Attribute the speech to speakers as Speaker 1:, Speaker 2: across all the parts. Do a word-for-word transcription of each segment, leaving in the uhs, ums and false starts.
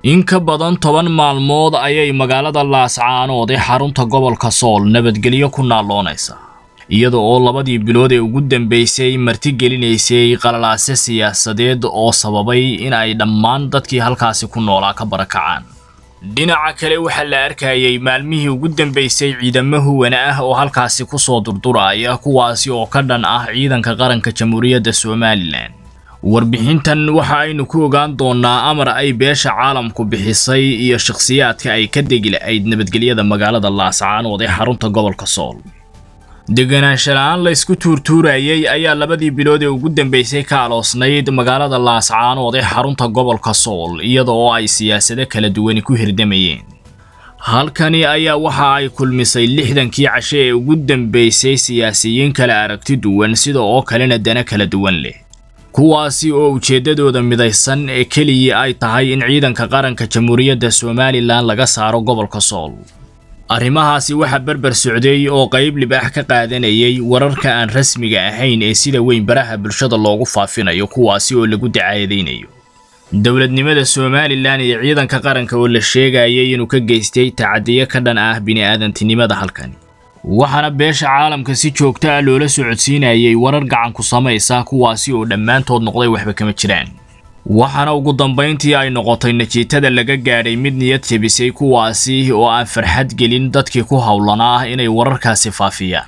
Speaker 1: in ka badan toban maalmood ayay magaalada Laascaanood ee xarunta gobolka Sool nabadgelyo ku naaloonaysa iyada oo labadii bilood ee ugu dambeysay marti gelinaysay qalalaase siyaasadeed oo sababay in ay dhammaan dadkii halkaasi ku noolaa ka barakacaan dhinaca kale waxa la arkayay maalmihii ugu dambeysay ciidamada wana ah oo halkaasi ku soo durduraya kuwaasi oo ka dhan ah ciidanka qaranka Jamhuuriyadda Soomaaliland warbixintan waxa aynu ku ogaan doonaa amar ay beesha caalamku bixisay iyo shakhsiyaadka ay ka degilayd nabadgelyada magaalada Laascaanood ee xarunta gobolka Sool deganaansho la'aan la isku tuurtuurayay ayaa labadii bilood ee ugu dambeysay ka aloosnayd magaalada Laascaanood ee xarunta gobolka Sool iyada oo ay siyaasado kala duwan ku hirdamayeen halkani ayaa waxa ay kulmisay lixdankii cashe ee ugu dambeysay siyaasiyiin kala aragti duwan sida oo kalena dana kala duwan leh kuwaasi oo ujeedadooda midaysan ee kaliya ay tahay in ciidanka qaranka Jamhuuriyadda Soomaaliland laga saaro gobolka Sool arrimahaasi waxa barbar socday oo qayb libaax ka qaadanayay wararka aan rasmiga ahayn ee sida weyn baraha bulshada loogu faafinayo kuwaasi oo lagu dacaayadeynayo dawladnimada Soomaaliland iyo ciidanka qaranka oo la sheegayay inuu ka geystay tacadiye ka dhan ah bini'aadantinimada halkan waxana beesha caalamka si joogto ah loola socodsiinayay warar gacan ku samaysa kuwaasi oo dhammaantood noqday waxba kama jiraan waxana ugu dambeyntii ay noqotay natiijada laga gaaray mid niyad jabisay kuwaasi oo aan farxad gelin dadkii ku hawlanaa inay wararkaasi faafiyaan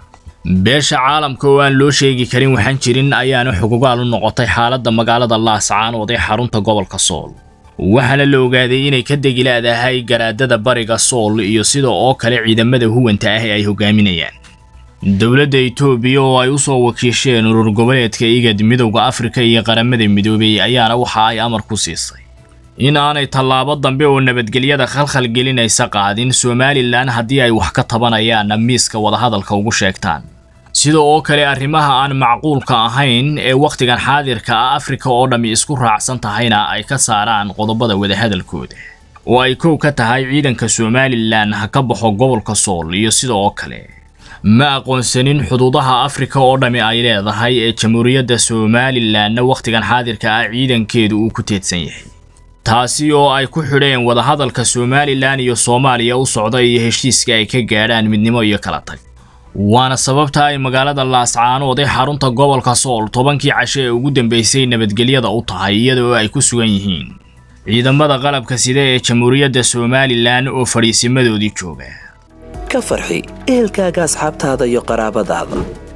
Speaker 1: beesha caalamka oo aan loo sheegi karin waxaan jirin ayaana xuquuqaal u noqotay xaaladda magaalada Laascaanood ee xarunta gobolka Sool waxana la ogaaday inay ka degilaadahay garaadada bariga Sool iyo sida oo kale ciidamada huwanta ah ay hogaaminayaan dawladda Itoobiya oo ay u soo wakiisheen urur goboleedka igad midowga Afrika iyo qaramada midoobay ayaana waxa ay amar ku siisay in aanay tallaabo dambe oo nabadgelyada khalkhal gelinaysa qaadin Soomaaliland haddii ay wax ka tabanayaan miiska wada hadalka ugu sheegtaan sida oo kale arrimaha aan macquulka ahayn ee waqtigan xaadirka ah Afrika oo dhami isku raacsan tahayna ay ka saaraan qodobada wada hadalkooda oo ay koow ka tahay ciidanka Soomaaliland ha ka baxo gobolka Sool iyo sida oo kale ma aqoonsanin xuduudaha Afrika oo dhami ay leedahay ee Jamhuuriyadda Soomaaliland waqtigan xaadirka ah ciidankeedu uu ku teedsan yahay taasi oo ay ku xidheen wada hadalka Soomaaliland iyo Soomaaliya u socday iyo heshiiska ay ka gaadhaan midnimo iyo kala tag waana sababta ay magaalada Laascaanood ee xarunta gobolka Sool tobankii cashe ee ugu dambeysay nabadgelyada u tahay iyada oo ay ku sugan yihiin ciidamada qalabka sida ee Jamhuuriyadda Soomaaliland oo fariisimadoodii jooga
Speaker 2: ka farxi ehelkaaga asxaabtaada iyo qaraabadaada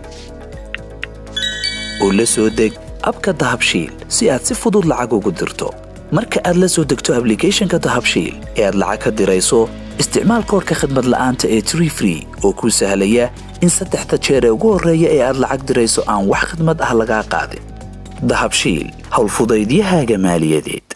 Speaker 2: oo la soo deg abka Dahabshiil si aad si fudud lacag ugu dirto marka aad la soo degto application-ka Dahabshiil ee aad lacag ka dirayso isticmaal koodka khidmad la'aanta ee three free oo ku sahlaya in saddexda jeer ee ugu horeeya ee aad lacag dirayso aan wax khidmad ah laga qaadin Dahabshiil hawl fudaydiyahaaga maaliyadeed